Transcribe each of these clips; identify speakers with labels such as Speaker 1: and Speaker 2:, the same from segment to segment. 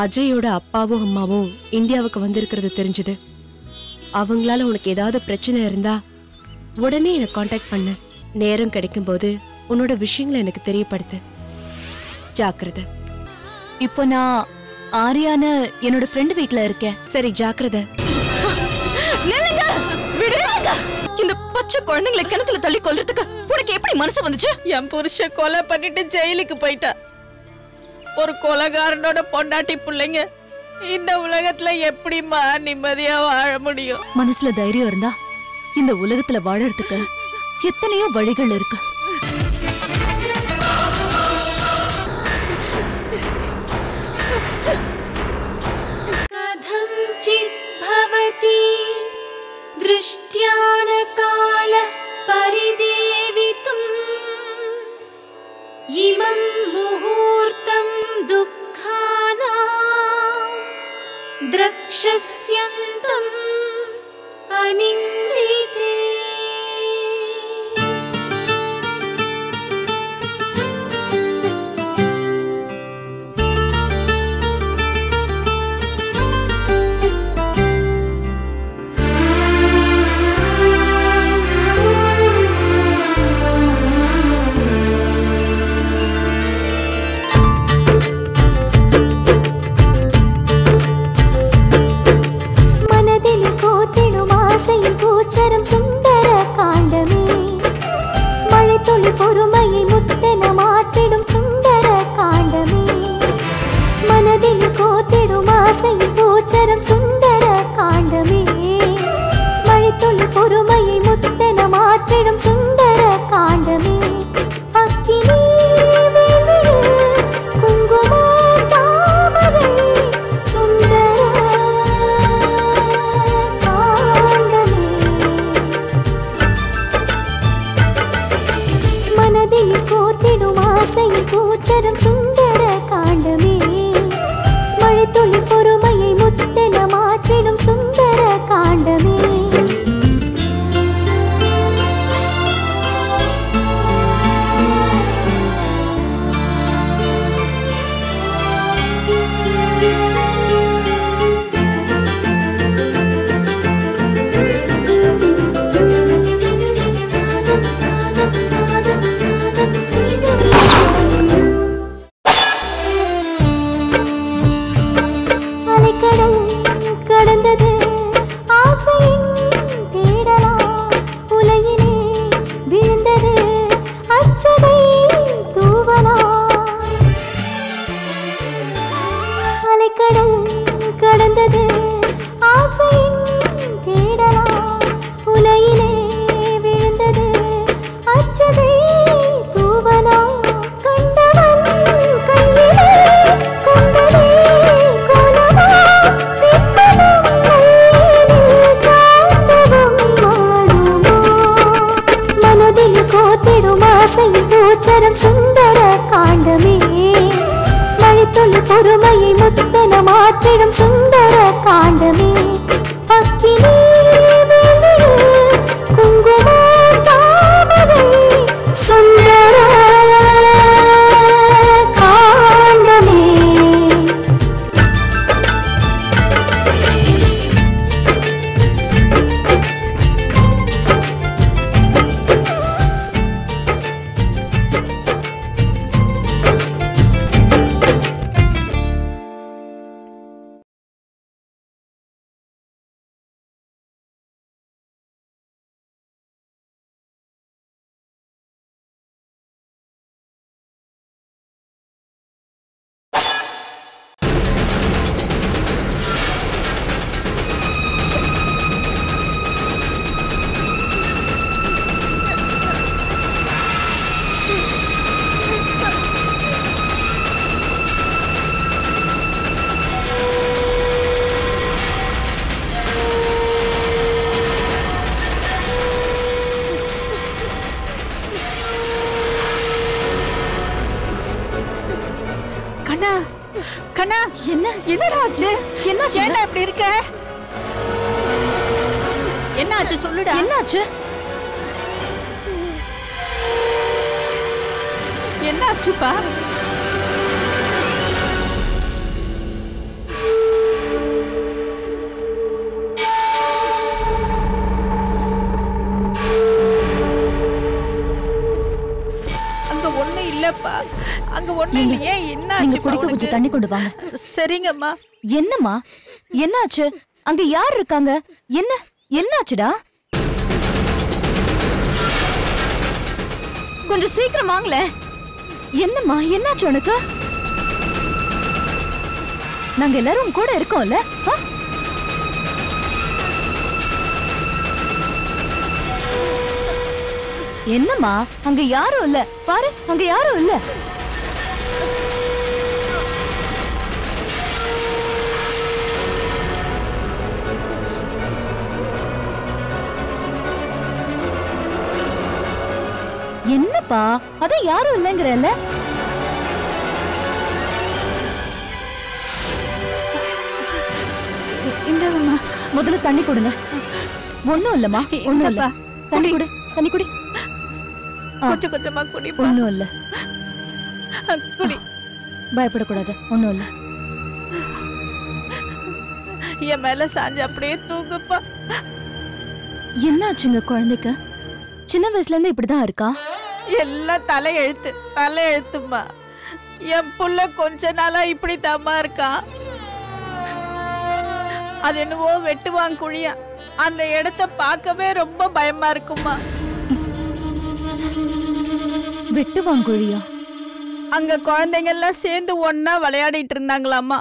Speaker 1: அஜயோட அப்பாவும் அம்மாவும் இந்தியாவுக்கு வந்திருக்கிறது தெரிஞ்சது. அவங்களால உனக்கு ஏதாவது பிரச்சனை இருந்தா உடனே எனக்கு காண்டாக்ட் பண்ணு. நேரம் கிடைக்கும் போது உன்னோட விஷயங்களை எனக்கு தெரியப்படுத்து. ஜாக்கிரதை.
Speaker 2: இப்போ நான் ஆரியான என்னோட ஃப்ரெண்ட் வீட்ல இருக்கேன்.
Speaker 1: சரி, ஜாக்கிரதை.
Speaker 2: இந்த பச்சை குழந்தைங்களை கிணத்துல தள்ளி கொல்றதுக்கு உனக்கு எப்படி மனசு வந்துச்சு?
Speaker 3: என் புருஷன் கொலை பண்ணிட்டு ஜெயிலுக்கு போயிட்டா. ஒரு கொலைகாரனோட பொண்டாட்டி பிள்ளைங்க இந்த உலகத்துல எப்படிமா நிம்மதியா வாழ முடியும்?
Speaker 2: மனசுல தைரியம் இருந்தா இந்த உலகத்துல வாழறதுக்கு எத்தனையோ வழிகள் இருக்கு.
Speaker 4: கதஞ்சித் பவதி திருஷ்ட்யான கால பரிதேவிதும் இமம் முகூர்த்தம் துக்கானா த்ரக்ஷஸ்யந்தம் அனிந்திதே. பூச்சரம் சுந்தர காண்டமே மழை துளி பொறுமையை முத்தென மாற்றிடும் சுந்தர காண்டமே மனதில் கோத்திடும் ஆசையின் பூச்சரம் சுந்தர காண்டமே மழை துளி பொறுமையை முத்தென மாற்றிடும் சுந்தர காண்டமே அக்கினி வேள்வியில் குங்கும தாமரை சுந்தர கோத்திடும் ஆசையின் பூச்சரம் சுந்தர காண்டமே மழை துளி பொறுமையை முத்தென மாற்றிடும் சுந்தர காண்டமே. பூச்சரம் சுந்தர காண்டமே மழை துளி பொறுமையை முத்தென மாற்றிடும் சுந்தர காண்டமே அக்கினி வேள்வியில் குங்கும தாமரை சுந்தர காண்டமே.
Speaker 2: கண்ணா, என்னடா ஆச்சு? என்னாச்சு? ஏன்டா இப்படி இருக்க? என்னாச்சு சொல்லுடா. என்னாச்சு? என்னாச்சுப்பா?
Speaker 3: இல்லப்பா, அங்க ஒண்ணு இல்லையே.
Speaker 2: நீங்க
Speaker 3: என்னாச்சு?
Speaker 2: குடிக்க கொஞ்சம் தண்ணி கொண்டு வாங்க.
Speaker 3: சரிங்கம்மா.
Speaker 2: என்னம்மா என்னாச்சு? அங்க யார் இருக்காங்க? என்னாச்சுடா? கொஞ்சம் சீக்கிரம் வாங்கல. என்னம்மா என்னாச்சு உனக்கு? நாங்க எல்லாரும் கூட இருக்கோம்ல. என்னம்மா அங்க யாரும் இல்ல, பாரு அங்க யாரும் இல்ல. என்னப்பா அதான் யாரும் இல்லைங்கிறல்ல?
Speaker 3: இந்தம்மா,
Speaker 2: முதல்ல தண்ணி கொடுங்க. ஒண்ணும் இல்லம்மா, ஒண்ணும் இல்ல. தண்ணி குடி, தண்ணி குடி.
Speaker 3: கொஞ்சம் கொஞ்சமா குடி.
Speaker 2: ஒண்ணும் இல்ல,
Speaker 3: குடி.
Speaker 2: பயப்படக்கூடாது, ஒண்ணும் இல்ல.
Speaker 3: என் மேல சாஞ்சு அப்படியே தூங்குப்பா.
Speaker 2: என்னாச்சுங்க குழந்தைக்கு? சின்ன வயசுல இருந்து இப்படிதான் இருக்கா?
Speaker 3: எல்லாம் தலையெழுத்துமா. என் புள்ள கொஞ்ச நாளா இப்படி தாமா இருக்கா. அது என்னவோ வெட்டுவாங்க குழியா. அந்த இடத்த பார்க்கவே ரொம்ப பயமா இருக்குமா.
Speaker 2: வெட்டுவாங்குழியா?
Speaker 3: அங்க குழந்தைங்க எல்லாம் சேர்ந்து ஒன்னா விளையாடிட்டு இருந்தாங்களாமா.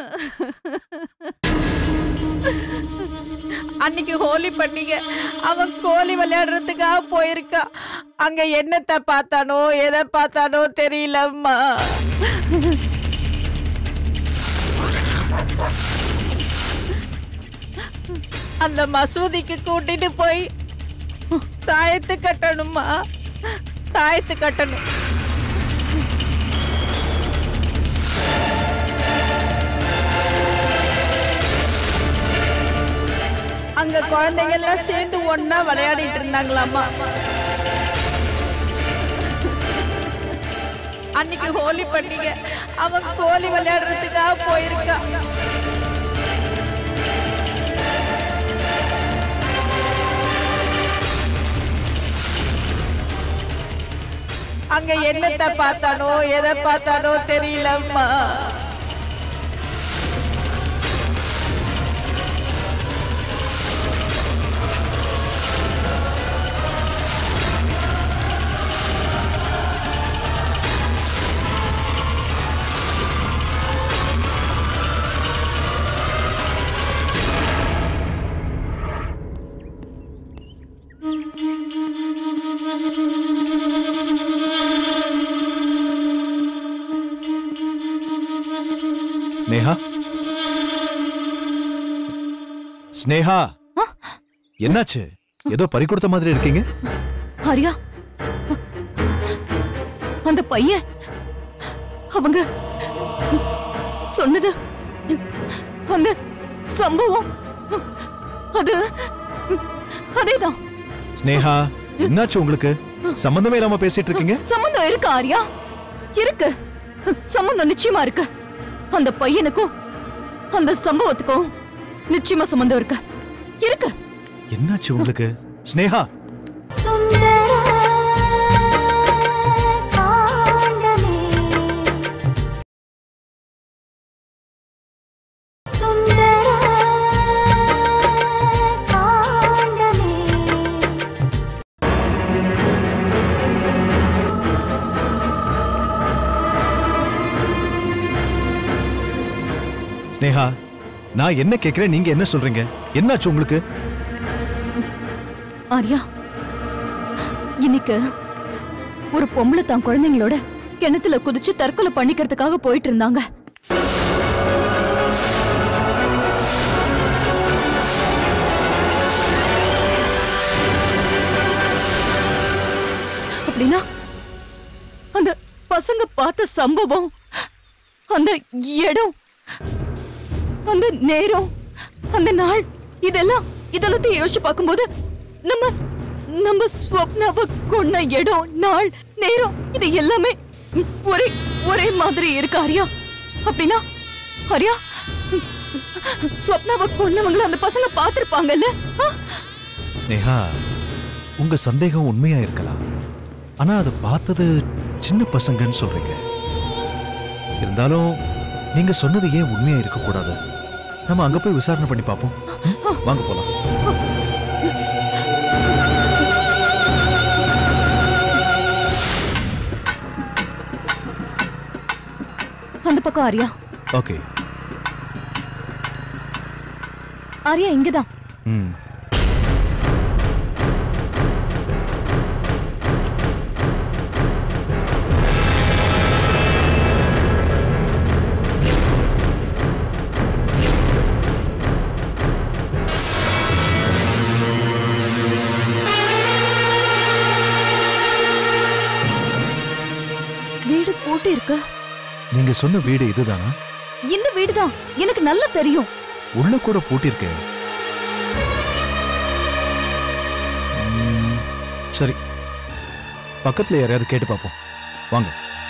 Speaker 3: அன்னைக்கு ஹோலி பண்டிகை, அவன் கோலி விளையாடுறதுக்காக போயிருக்கா. அங்க என்னத்தை பார்த்தானோ எதை பார்த்தானோ தெரியலம்மா. அந்த மசூதிக்கு கூட்டிட்டு போய் தாயத்து கட்டணுமா, தாயத்து கட்டணும். அங்க குழந்தைங்க எல்லாம் சேர்ந்து ஒன்னா விளையாடிட்டு இருந்தாங்களாமா. அன்னைக்கு ஹோலி பண்டிகை, அவன் கோலி விளையாடுறதுக்காக போயிருக்கா. அங்க என்னத்தை பார்த்தானோ எதை பார்த்தானோ தெரியலம்மா.
Speaker 5: ஸ்னேகா, ஸ்னேகா, என்னாச்சு? ஏதோ பறி கொடுத்த மாதிரி இருக்கீங்க.
Speaker 2: ஹரியா, அந்த பையன் அவங்க சொன்னது, அந்த சம்பவம் அதேதான்.
Speaker 5: ஸ்னேகா, என்னாச்சு உங்களுக்கு? சம்பந்தமே இல்லாம பேசிட்டு இருக்கீங்க.
Speaker 2: சம்பந்தம் இருக்கு ஆரியா, இருக்கு. சம்பந்தம் நிச்சயமா இருக்கு. அந்த பையனுக்கும் அந்த சம்பவத்துக்கும் நிச்சயமா சம்பந்தம் இருக்கு.
Speaker 5: என்னாச்சு உங்களுக்கு ஸ்னேகா? ஸ்னேகா, நான் என்ன கேக்குறேன், நீங்க என்ன சொல்றீங்க? என்னாச்சு உங்களுக்கு?
Speaker 2: ஆரியா, இன்னைக்கு ஒரு பொம்பளை தான் குழந்தைங்களோட கிணத்துல குதிச்சு தற்கொலை பண்ணிக்கிறதுக்காக போயிட்டு இருந்தாங்க. அப்படின்னா அந்த பசங்க பார்த்த சம்பவம், அந்த இடம், அந்த நேரம், அந்த நாள், இதெல்லாத்தையும் யோசிச்சு பார்க்கும்போது நம்ம ஸ்வப்னாவை கொன்ன இடம், நாள், நேரம், இது எல்லாமே ஒரே மாதிரி இருக்கு ஆரியா. அப்படின்னா ஆரியா, ஸ்வப்னாவை கொன்னவங்கள அந்த பசங்க பார்த்திருப்பாங்கல்ல?
Speaker 5: ஸ்னேகா, உங்க சந்தேகம் உண்மையா இருக்கலாம். ஆனா அதை பார்த்தது சின்ன பசங்கன்னு சொல்றீங்க. இருந்தாலும் நீங்க சொன்னது ஏன் உண்மையா இருக்க கூடாது? நம்ம அங்க போய் விசாரணை பண்ணி பார்ப்போம். வாங்க போலாம்.
Speaker 2: அந்த பக்கம் ஆரியா.
Speaker 5: ஓகே.
Speaker 2: ஆரியா இங்கதான்.
Speaker 5: ம்.
Speaker 2: வீடு பூட்டி இருக்கு.
Speaker 5: நீங்க சொன்ன வீடு இதுதானா?
Speaker 2: இந்த வீடுதான், எனக்கு நல்லா தெரியும்.
Speaker 5: உள்ள கூட பூட்டி இருக்கு. சரி, பக்கத்துல யாரையாவது கேட்டு பார்ப்போம். வாங்க.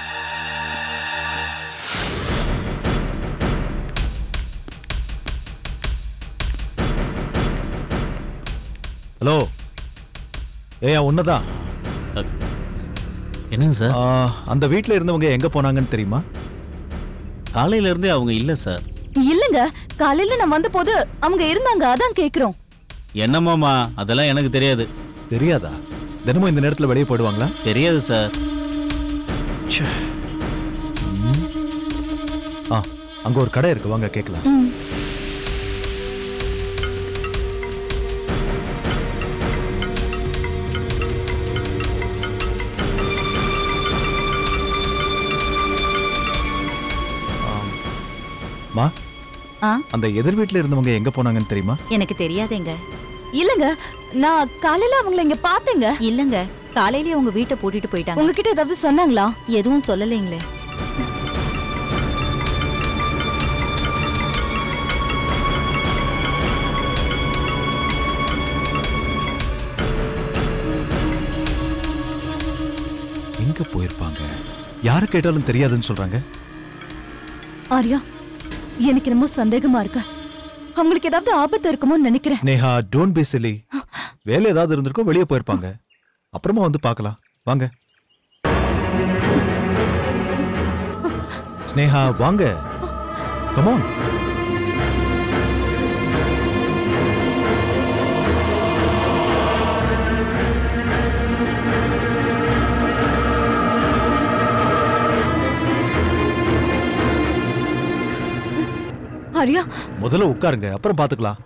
Speaker 5: ஹலோ, ஏயா உன்னதான்?
Speaker 6: என்னங்க சார்?
Speaker 5: அந்த வீட்ல இருந்தவங்க எங்க போனாங்கன்னு தெரியுமா?
Speaker 6: காலையில இருந்தே அவங்க இல்ல சார்.
Speaker 2: இல்லங்க, காலையில நான் வந்த போது அவங்க இருந்தாங்க, அதான் கேக்குறோம்.
Speaker 6: என்ன மாமா, அதெல்லாம் எனக்கு தெரியாது.
Speaker 5: தெரியாதா? தினமும் இந்த நேரத்துல வெளியே போயிடுவாங்களா?
Speaker 6: தெரியாது சார்.
Speaker 5: அங்க ஒரு கடை இருக்கு, வாங்க கேட்கலாம். மா, அந்த எதிர் வீட்ல இருந்தவங்க எங்க போனாங்கன்னு தெரியுமா?
Speaker 7: எனக்கு தெரியாதேங்க.
Speaker 2: இல்லங்க, நான் காலையில அவங்கள இங்க பார்த்தேங்க.
Speaker 7: இல்லங்க, காலையிலேயே அவங்க வீட்டை பூட்டிட்டு போயிட்டாங்க.
Speaker 2: உங்ககிட்ட ஏதாவது சொன்னாங்களா?
Speaker 7: எதுவும் சொல்லலைங்களே.
Speaker 5: எங்க போயிருப்பாங்க? யாரு கேட்டாலும் தெரியாதுன்னு சொல்றாங்க.
Speaker 2: ஆரியா, எனக்கு என்னமோ சந்தேகமா இருக்கு. அவங்களுக்கு ஏதாவது ஆபத்து இருக்குமோன்னு நினைக்கிறேன்.
Speaker 5: Sneha, don't be silly. வேலை ஏதாவது இருந்திருக்கோ, வெளியே போயிருப்பாங்க. அப்புறமா வந்து பார்க்கலாம், வாங்க. ஸ்னேஹா, வாங்க. Come on.
Speaker 2: ஆரியா,
Speaker 5: முதல்ல உட்காருங்க, அப்புறம் பாத்துக்கலாம்.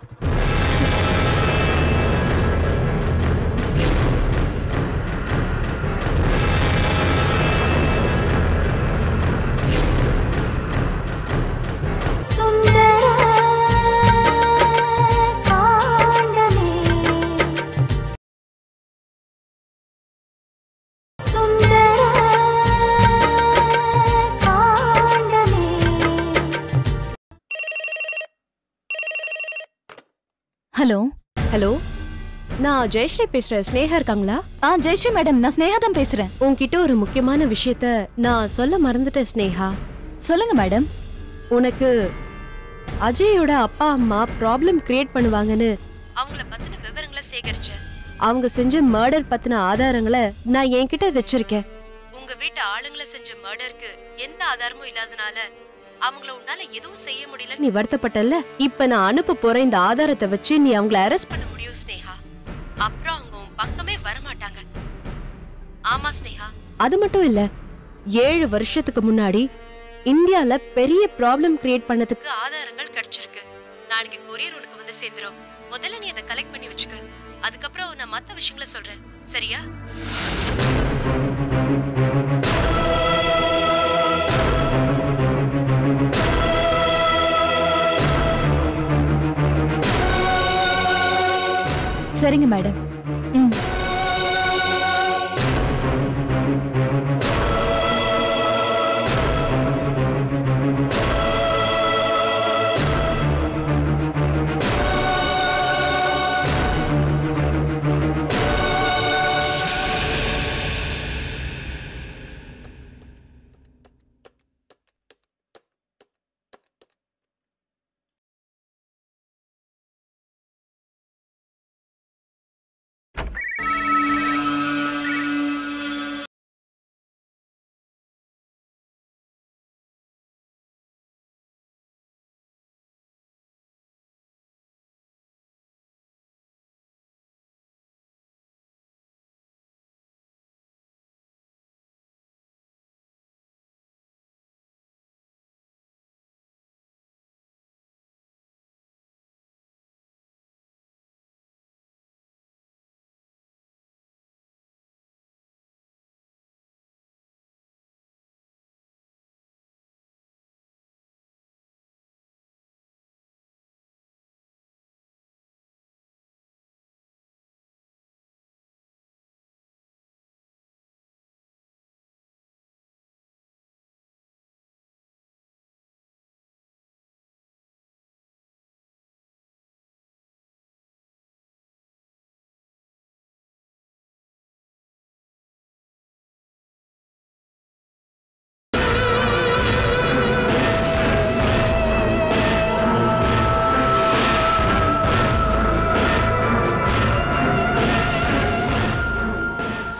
Speaker 2: ஹலோ.
Speaker 1: ஹலோ, நான் ஜெயஸ்ரீ பேசுறேன். ஸ்னேகா இருக்காங்களா?
Speaker 2: ஜெயஸ்ரீ மேடம், நான் ஸ்னேகா தான் பேசுறேன்.
Speaker 1: உன்கிட்ட ஒரு முக்கியமான விஷயத்த நான் சொல்ல மறந்துட்டேன் ஸ்னேகா.
Speaker 2: சொல்லுங்க மேடம்.
Speaker 1: உனக்கு அஜயோட அப்பா அம்மா ப்ராப்ளம் கிரியேட் பண்ணுவாங்கன்னு அவங்கள பத்தின விவரங்களை சேகரிச்சேன். அவங்க செஞ்ச மர்டர் பத்தின ஆதாரங்களை நான் என்கிட்ட வச்சிருக்கேன். உங்க வீட்டு ஆளுங்களை செஞ்ச மர்டருக்கு எந்த ஆதாரமும் இல்லாதனால அவங்கள உன்னால எதுவும் செய்ய முடியல, நீ வருத்தப்பட்டல. இப்ப நான் அனுப்ப போற இந்த ஆதாரத்தை வச்சு நீ அவங்கள அரெஸ்ட் பண்ண முடியும் ஸ்னேகா. அப்புறம் அவங்க உன் பக்கமே வரமாட்டாங்க. ஆமா ஸ்னேகா, அது மட்டும் இல்ல, 7 வருஷத்துக்கு முன்னாடி இந்தியால பெரிய ப்ராப்ளம் கிரியேட் பண்ணதுக்கு ஆதாரங்கள் கிடைச்சிருக்கு. நாளைக்கு கொரியர் உனக்கு வந்து சேர்ந்துரும். முதல்ல நீ அதை கலெக்ட் பண்ணி வச்சுக்க. அதுக்கப்புறம் நான் மத்த விஷயங்களை சொல்றேன், சரியா?
Speaker 2: சரிங்க மேடம்.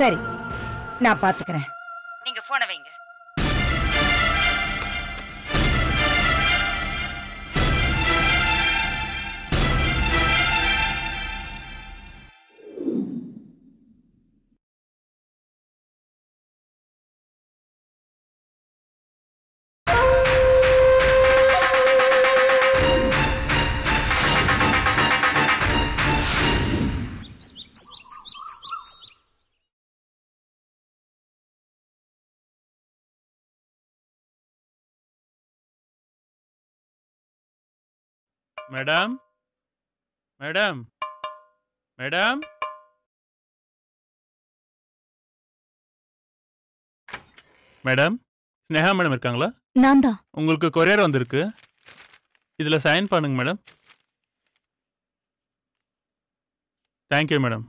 Speaker 8: சரி, நான் பாத்துக்கிறேன். நீங்க போனை வைங்க.
Speaker 9: Madam, madam, madam, madam, Sneha madam இருக்காங்களா?
Speaker 2: நான் தான்.
Speaker 9: உங்களுக்கு கொரியர் வந்திருக்கு, இதுல சைன் பண்ணுங்க madam. Thank you madam.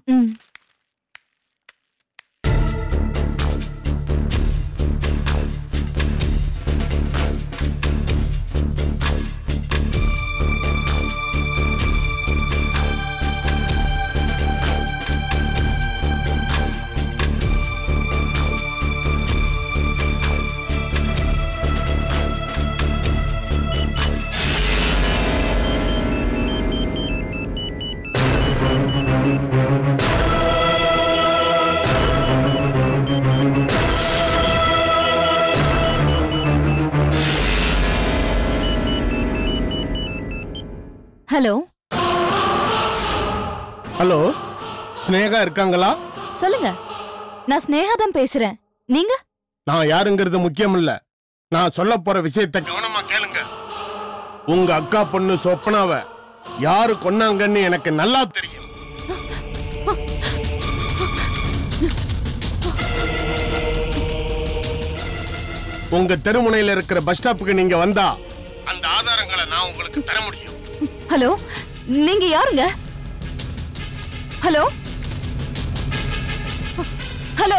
Speaker 2: Hello
Speaker 10: hello, Sneha இருக்காங்களா?
Speaker 2: சொல்லுங்க, நான் ஸ்னேகா தான் பேசுறேன். நீங்க?
Speaker 10: நான் யாருங்கிறது முக்கியம் இல்ல, நான் சொல்ல போற விஷயத்தை கவனமா கேளுங்க. உங்க அக்கா பொண்ணு சொப்பனாவ யாரு கொன்னாங்கன்னு எனக்கு நல்லா தெரியும். உங்க தெருமுனையில இருக்கிற பஸ் ஸ்டாப்புக்கு நீங்க வந்தா அந்த ஆதாரங்களை நான் உங்களுக்கு தர முடியும்.
Speaker 2: ஹலோ, நீங்க யாருங்க? ஹலோ ஹலோ,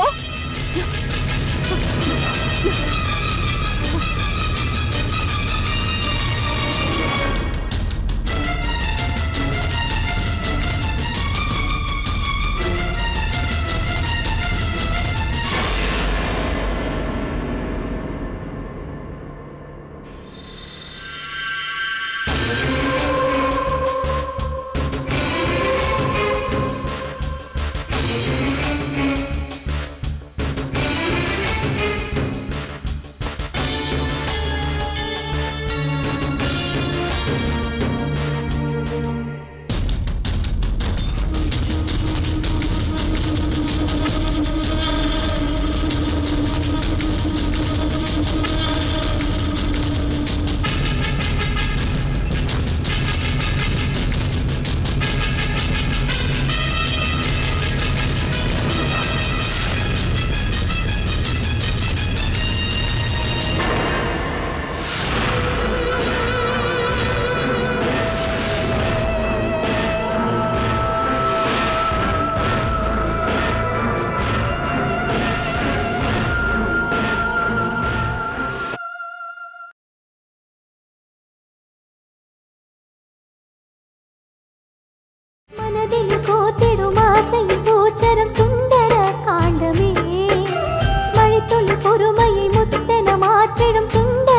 Speaker 4: பூச்சரம் சுந்தர காண்டமே மழைத்துளி பொறுமையை முத்தென மாற்றிடும் சுந்தர